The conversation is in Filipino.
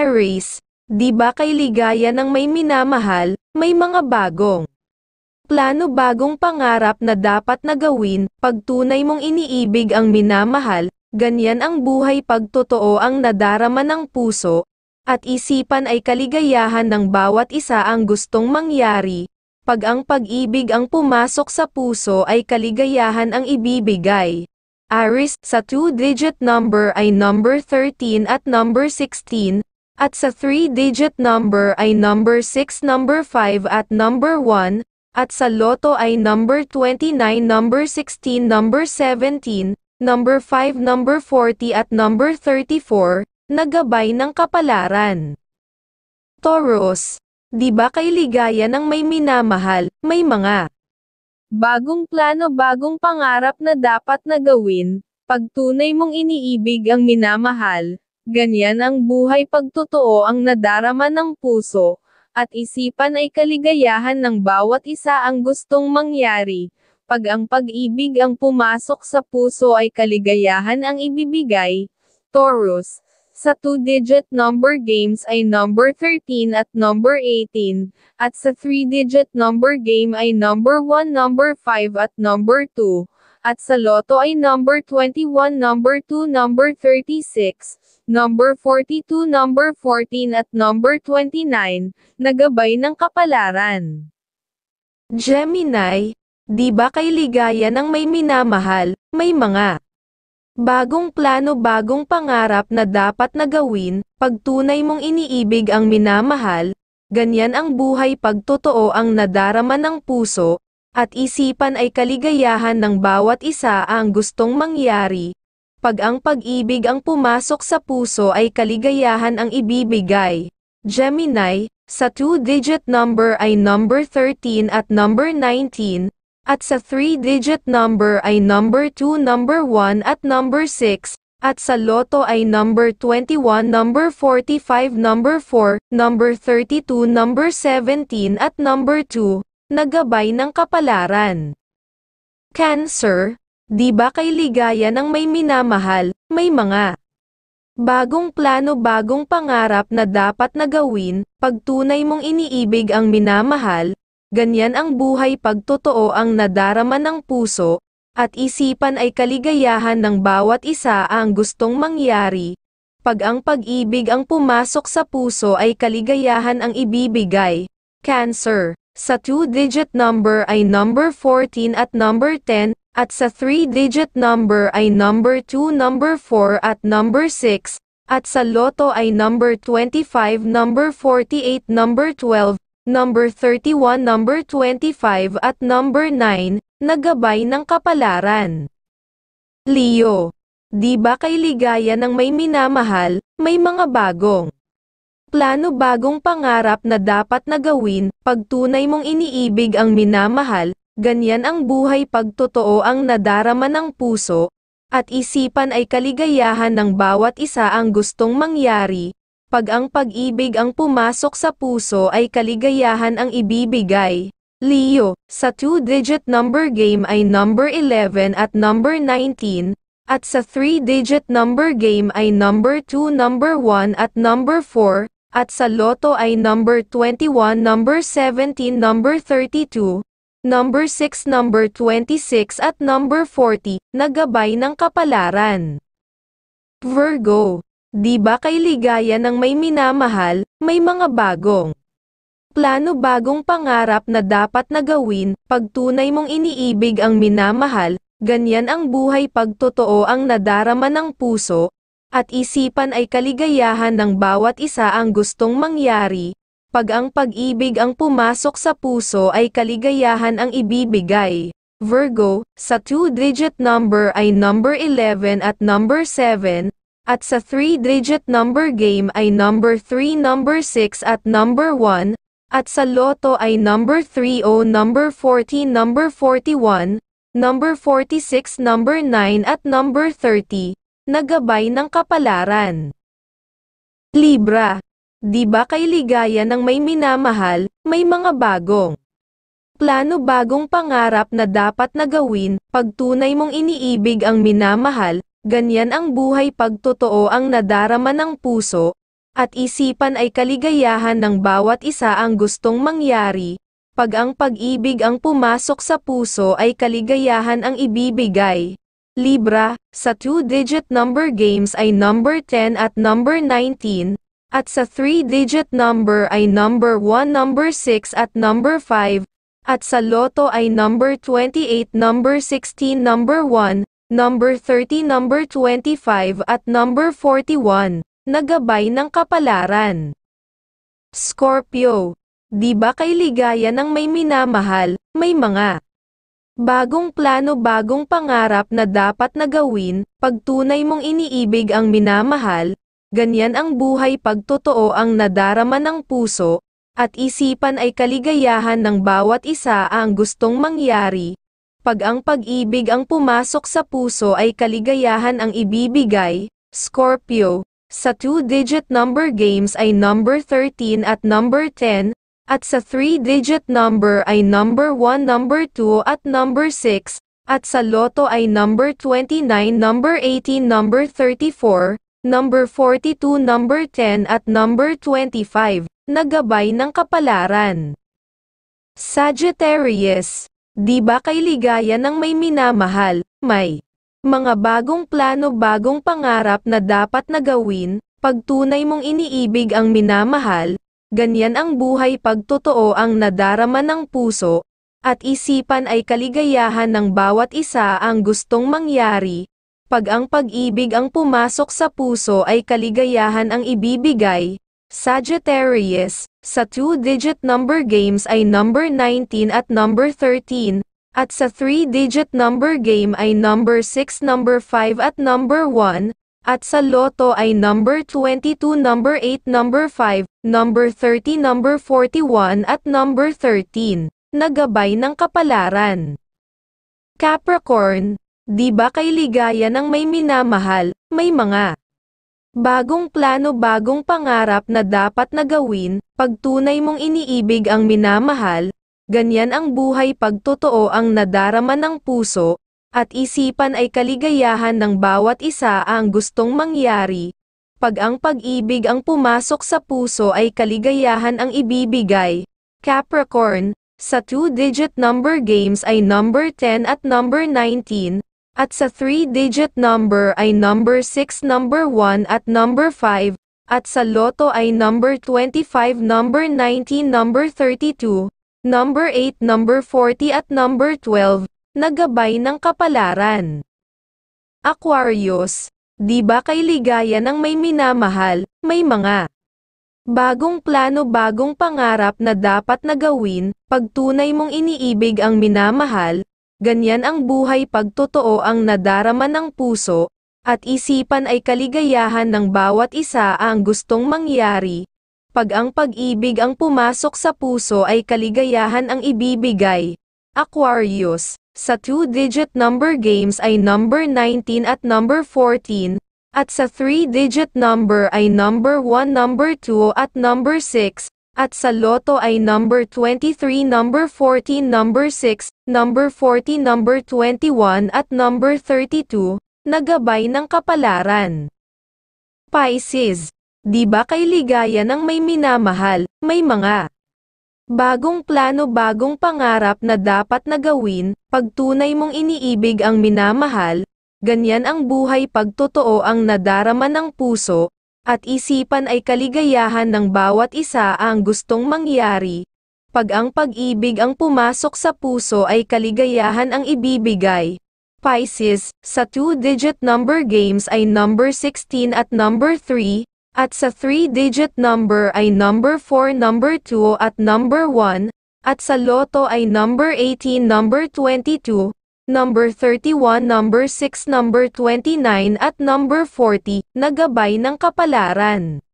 Aries, di ba kay ligaya ng may minamahal, may mga bagong plano, bagong pangarap na dapat na gawin, pag tunay mong iniibig ang minamahal, ganyan ang buhay pag totoo ang nadarama ng puso, at isipan ay kaligayahan ng bawat isa ang gustong mangyari, pag ang pag-ibig ang pumasok sa puso ay kaligayahan ang ibibigay. Aries, sa 2-digit number ay number 13 at number 16, at sa 3-digit number ay number 6, number 5 at number 1, at sa loto ay number 29, number 16, number 17, number 5, number 40 at number 34, nagabay ng kapalaran. Taurus, di ba kay ligaya ng may minamahal, may mga bagong plano, bagong pangarap na dapat na gawin, pag tunay mong iniibig ang minamahal, ganyan ang buhay pag totoo ang nadarama ng puso, at isipan ay kaligayahan ng bawat isa ang gustong mangyari, pag ang pag-ibig ang pumasok sa puso ay kaligayahan ang ibibigay. Taurus, sa 2-digit number games ay number 13 at number 18, at sa 3-digit number game ay number 1, number 5 at number 2, at sa loto ay number 21, number 2, number 36, number 42, number 14 at number 29, nagabay ng kapalaran. Gemini, di ba kay ligaya ng may minamahal, may mga bagong plano, bagong pangarap na dapat na gawin, pag tunay mong iniibig ang minamahal, ganyan ang buhay pag totoo ang nadarama ng puso, at isipan ay kaligayahan ng bawat isa ang gustong mangyari, pag ang pag-ibig ang pumasok sa puso ay kaligayahan ang ibibigay. Gemini, sa 2-digit number ay number 13 at number 19, at sa 3-digit number ay number 2, number 1 at number 6, at sa loto ay number 21, number 45, number 4, number 32, number 17 at number 2, nagabay ng kapalaran. Cancer, di ba kay ligaya ng may minamahal, may mga bagong plano, bagong pangarap na dapat na gawin, pag tunay mong iniibig ang minamahal, ganyan ang buhay pag totoo ang nadarama ng puso, at isipan ay kaligayahan ng bawat isa ang gustong mangyari, pag ang pag-ibig ang pumasok sa puso ay kaligayahan ang ibibigay. Cancer, sa 2-digit number ay number 14 at number 10, at sa 3-digit number ay number 2, number 4 at number 6, at sa loto ay number 25, number 48, number 12, number 31, number 25 at number 9, nagabay ng kapalaran. Leo, di ba kay ligaya ng may minamahal, may mga bagong plano, bagong pangarap na dapat na gawin, pag tunay mong iniibig ang minamahal, ganyan ang buhay pag totoo ang nadarama ng puso, at isipan ay kaligayahan ng bawat isa ang gustong mangyari, pag ang pag-ibig ang pumasok sa puso ay kaligayahan ang ibibigay. Leo, sa 2-digit number game ay number 11 at number 19, at sa 3-digit number game ay number 2, number 1 at number 4, at sa loto ay number 21, number 17, number 32, number 6, number 26 at number 40, nagabay ng kapalaran. Virgo, di ba kay ligaya ng may minamahal, may mga bagong plano, bagong pangarap na dapat na gawin, pag tunay mong iniibig ang minamahal, ganyan ang buhay pag totoo ang nadarama ng puso, at isipan ay kaligayahan ng bawat isa ang gustong mangyari, pag ang pag-ibig ang pumasok sa puso ay kaligayahan ang ibibigay. Virgo, sa 2-digit number ay number 11 at number 7, at sa 3-digit number game ay number 3, number 6 at number 1, at sa loto ay number 30, number 40, number 41, number 46, number 9 at number 30, nagabay ng kapalaran. Libra, di ba kay ligaya ng may minamahal, may mga bagong plano, bagong pangarap na dapat na gawin, pag tunay mong iniibig ang minamahal, ganyan ang buhay pag totoo ang nadarama ng puso, at isipan ay kaligayahan ng bawat isa ang gustong mangyari. Pag ang pag-ibig ang pumasok sa puso ay kaligayahan ang ibibigay. Libra, sa 2-digit number games ay number 10 at number 19, at sa 3-digit number ay number 1, number 6 at number 5, at sa loto ay number 28, number 16, number 1, number 30, number 25 at number 41, nagabay ng kapalaran. Scorpio, di ba kay ligaya ng may minamahal, may mga bagong plano, bagong pangarap na dapat na gawin, pag tunay mong iniibig ang minamahal, ganyan ang buhay pag totoo ang nadarama ng puso, at isipan ay kaligayahan ng bawat isa ang gustong mangyari. Pag ang pag-ibig ang pumasok sa puso ay kaligayahan ang ibibigay. Scorpio, sa 2-digit number games ay number 13 at number 10, at sa 3-digit number ay number 1, number 2 at number 6, at sa loto ay number 29, number 18, number 34, number 42, number 10 at number 25, nagabay ng kapalaran. Sagittarius, di ba kay ligaya ng may minamahal, may mga bagong plano, bagong pangarap na dapat na gawin, pag tunay mong iniibig ang minamahal, ganyan ang buhay pag totoo ang nadarama ng puso, at isipan ay kaligayahan ng bawat isa ang gustong mangyari. Pag ang pag-ibig ang pumasok sa puso ay kaligayahan ang ibibigay. Sagittarius, sa 2-digit number games ay number 19 at number 13, at sa 3-digit number game ay number 6, number 5 at number 1, at sa loto ay number 22, number 8, number 5, number 30, number 41 at number 13, nagabay ng kapalaran. Capricorn, di ba kay ligaya ng may minamahal, may mga bagong plano, bagong pangarap na dapat na gawin, pag tunay mong iniibig ang minamahal, ganyan ang buhay pag totoo ang nadarama ng puso, at isipan ay kaligayahan ng bawat isa ang gustong mangyari. Pag ang pag-ibig ang pumasok sa puso ay kaligayahan ang ibibigay. Capricorn, sa 2-digit number games ay number 10 at number 19, at sa 3-digit number ay number 6, number 1 at number 5, at sa loto ay number 25, number 19, number 32, number 8, number 40 at number 12, nagabay ng kapalaran. Aquarius, di ba kay ligaya ng may minamahal, may mga bagong plano, bagong pangarap na dapat na gawin, pag tunay mong iniibig ang minamahal, ganyan ang buhay pag totoo ang nadarama ng puso, at isipan ay kaligayahan ng bawat isa ang gustong mangyari. Pag ang pag-ibig ang pumasok sa puso ay kaligayahan ang ibibigay. Aquarius, sa 2-digit number games ay number 19 at number 14, at sa 3-digit number ay number 1, number 2 at number 6, at sa loto ay number 23, number 14, number 6, number 40, number 21 at number 32, nagabay ng kapalaran. Pisces, di ba kay ligaya ng may minamahal, may mga bagong plano, bagong pangarap na dapat na gawin, pag tunay mong iniibig ang minamahal, ganyan ang buhay pag totoo ang nadarama ng puso, at isipan ay kaligayahan ng bawat isa ang gustong mangyari. Pag ang pag-ibig ang pumasok sa puso ay kaligayahan ang ibibigay. Pisces, sa 2-digit number games ay number 16 at number 3, at sa 3-digit number ay number 4, number 2 at number 1, at sa loto ay number 18, number 22, number 31, number 6, number 29 at number 40, nagabay ng kapalaran.